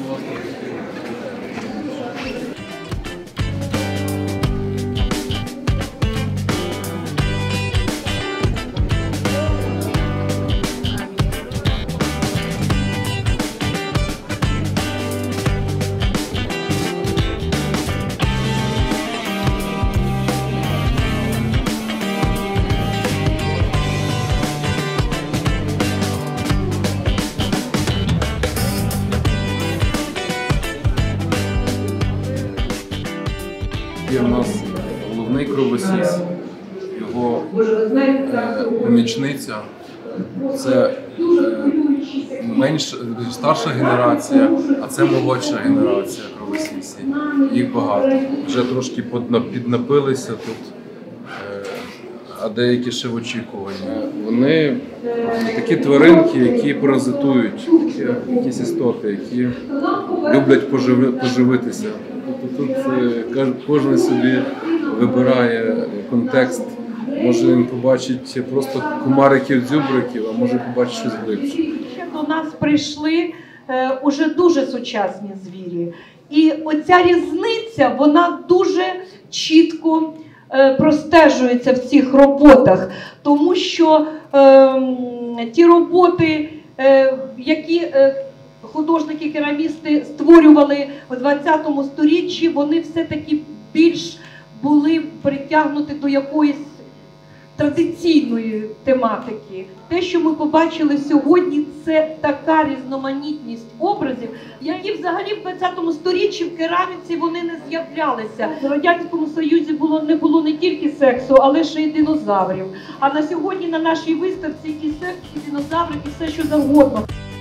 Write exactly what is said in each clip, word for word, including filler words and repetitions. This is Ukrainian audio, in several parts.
Є в нас головний кровосіс, його е, помічниця – це е, менш, старша генерація, а це молодша генерація кровосісі. Їх багато. Вже трошки піднапилися тут, е, а деякі ще в очікуванні. Вони такі тваринки, які паразитують, такі, якісь істоти, які люблять поживи, поживитися. Тут кожен собі вибирає контекст. Може він побачить просто комариків-дзюбриків, а може побачить щось глибше. До нас прийшли е, уже дуже сучасні звірі. І оця різниця, вона дуже чітко е, простежується в цих роботах. Тому що е, ті роботи, е, які е, художники-керамісти створювали в двадцятому сторіччі, вони все-таки більш були притягнуті до якоїсь традиційної тематики. Те, що ми побачили сьогодні, це така різноманітність образів, які взагалі в двадцятому сторіччі в кераміці вони не з'являлися. В Радянському Союзі було, не було не тільки сексу, але ще й динозаврів. А на сьогодні на нашій виставці і секс, і динозаври, і все, що завгодно.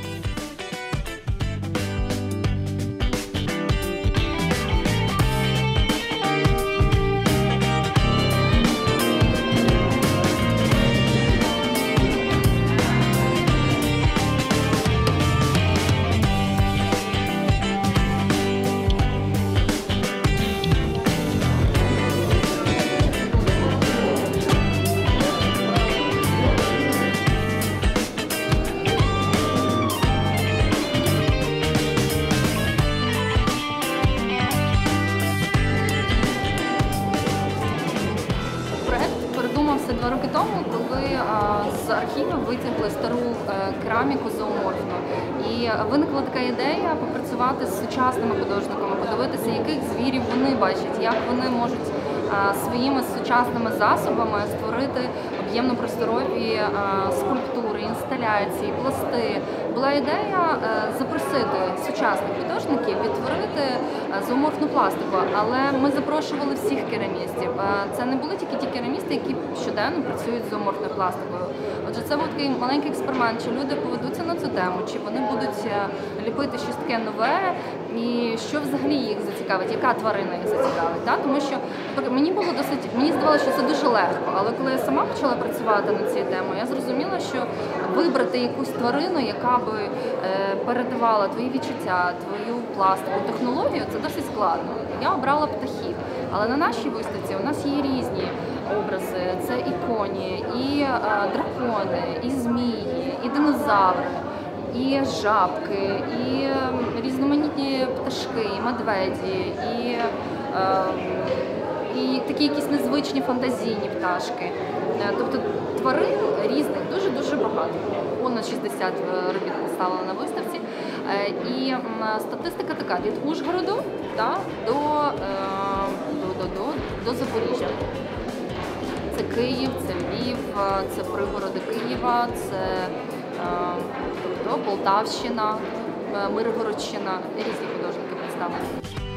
Два роки тому, коли а, з архівів витягли стару а, кераміку зооморфну, і виникла така ідея попрацювати з сучасними художниками, подивитися, яких звірів вони бачать, як вони можуть а, своїми сучасними засобами створити об'ємно-просторові скульптури, інсталяції, пласти. Була ідея а, запросити сучасних художників відтворити зооморфну пластику, але ми запрошували всіх керамістів. Це не були тільки ті керамісти, які щоденно працюють з зооморфною пластикою. Отже, це був такий маленький експеримент, чи люди поведуться на цю тему, чи вони будуть ліпити щось таке нове, і що взагалі їх зацікавить, яка тварина їх зацікавить. Так? Тому що мені було досить, мені здавалося, що це дуже легко, але коли я сама почала працювати над цією темою, я зрозуміла, що вибрати якусь тварину, яка би е, передавала твої відчуття, твою пластику, технологію, це досить складно. Я обрала птахів, але на нашій виставці у нас є різні образи. Це і коні, і е, дракони, і змії, і динозаври, і жабки, і е, різноманітні пташки, і медведі, і, е, і такі якісь незвичні фантазійні пташки. Е, тобто тварин різних дуже-дуже багато. Понад шістдесят робіт поставили на виставці. Е, і е, статистика така, від Ужгороду та, до, е, до, до, до, до Запоріжжя. Це Київ, це Львів, це пригороди Києва, це тобто, Полтавщина, Миргородщина, різні художники представлені.